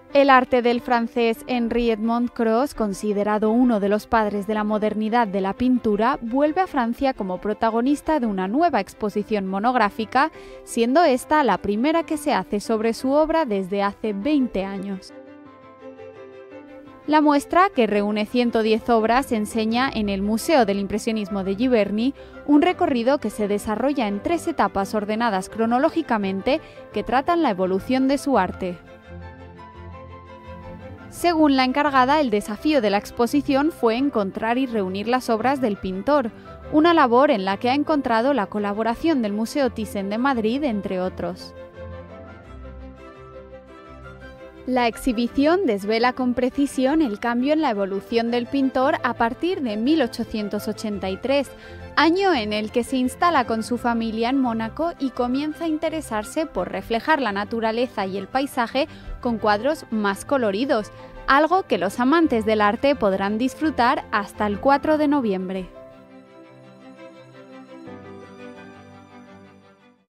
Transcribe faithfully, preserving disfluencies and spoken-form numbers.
El arte del francés Henri Edmond Cros, considerado uno de los padres de la modernidad de la pintura, vuelve a Francia como protagonista de una nueva exposición monográfica, siendo esta la primera que se hace sobre su obra desde hace veinte años. La muestra, que reúne ciento diez obras, enseña en el Museo del Impresionismo de Giverny un recorrido que se desarrolla en tres etapas ordenadas cronológicamente que tratan la evolución de su arte. Según la encargada, el desafío de la exposición fue encontrar y reunir las obras del pintor, una labor en la que ha encontrado la colaboración del Museo Thyssen de Madrid, entre otros. La exhibición desvela con precisión el cambio en la evolución del pintor a partir de mil ochocientos ochenta y tres, año en el que se instala con su familia en Mónaco y comienza a interesarse por reflejar la naturaleza y el paisaje con cuadros más coloridos, algo que los amantes del arte podrán disfrutar hasta el cuatro de noviembre.